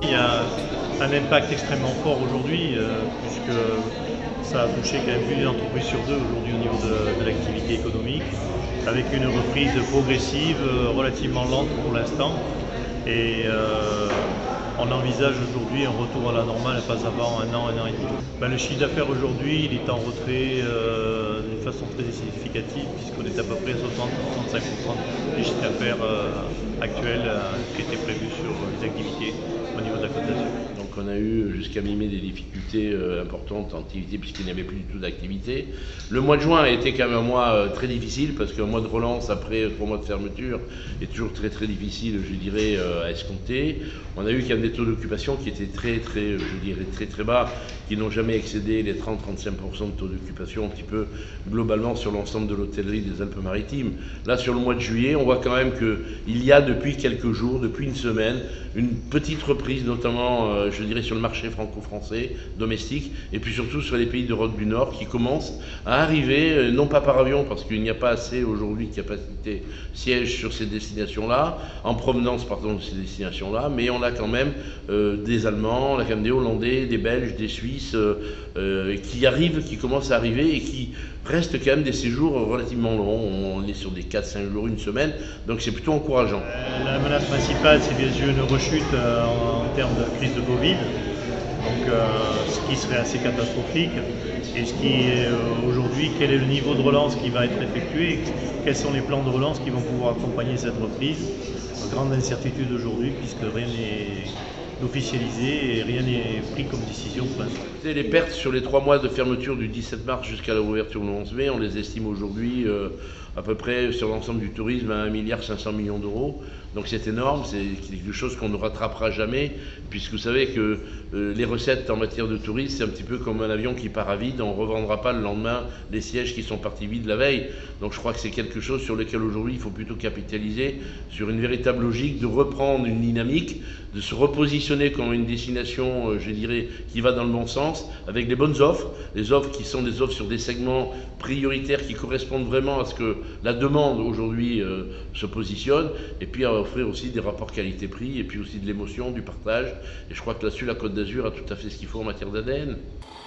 Il y a un impact extrêmement fort aujourd'hui, puisque ça a touché quand même plus d'une entreprise sur deux aujourd'hui au niveau de l'activité économique, avec une reprise progressive, relativement lente pour l'instant. Et on envisage aujourd'hui un retour à la normale pas avant un an et demi. Le chiffre d'affaires aujourd'hui, il est en retrait d'une façon très significative, puisqu'on est à peu près à 60-65% du chiffre d'affaires actuel qui était prévu sur les activités au niveau de la Côte d'Azur. Donc on a eu jusqu'à mi-mai des difficultés importantes en activité puisqu'il n'y avait plus du tout d'activité. Le mois de juin a été quand même un mois très difficile parce qu'un mois de relance après 3 mois de fermeture est toujours très difficile, je dirais, à escompter. On a eu quand même des taux d'occupation qui étaient très bas, qui n'ont jamais excédé les 30-35% de taux d'occupation un petit peu globalement sur l'ensemble de l'hôtellerie des Alpes-Maritimes. Là sur le mois de juillet, on voit quand même qu'il y a depuis quelques jours, depuis une semaine, une petite reprise notamment je dirais sur le marché franco-français domestique et puis surtout sur les pays d'Europe du Nord qui commencent à arriver, non pas par avion parce qu'il n'y a pas assez aujourd'hui de capacité siège sur ces destinations-là, en provenance pardon de ces destinations-là, mais on a quand même des Allemands, on a quand même des Hollandais, des Belges, des Suisses qui commencent à arriver et qui restent quand même des séjours relativement longs. On est sur des 4-5 jours, une semaine, donc c'est plutôt encourageant. La menace principale, c'est bien sûr une rechute en termes de crise de Covid, donc ce qui serait assez catastrophique. Et ce qui est aujourd'hui, quel est le niveau de relance qui va être effectué, quels sont les plans de relance qui vont pouvoir accompagner cette reprise. Grande incertitude aujourd'hui, puisque rien n'est officialisé et rien n'est pris comme décision pour l'instant. Les pertes sur les 3 mois de fermeture du 17 mars jusqu'à la réouverture le 11 mai, on les estime aujourd'hui à peu près sur l'ensemble du tourisme à 1,5 milliard d'euros. Donc c'est énorme, c'est quelque chose qu'on ne rattrapera jamais, puisque vous savez que les recettes en matière de tourisme, c'est un petit peu comme un avion qui part à vide, on ne revendra pas le lendemain les sièges qui sont partis vides la veille. Donc je crois que c'est quelque chose sur lequel aujourd'hui il faut plutôt capitaliser, sur une véritable logique de reprendre une dynamique, de se repositionner comme une destination, je dirais, qui va dans le bon sens, avec les bonnes offres, les offres qui sont des offres sur des segments prioritaires qui correspondent vraiment à ce que la demande aujourd'hui se positionne, et puis à offrir aussi des rapports qualité-prix, et puis aussi de l'émotion, du partage. Et je crois que là-dessus, la Côte d'Azur a tout à fait ce qu'il faut en matière d'ADN.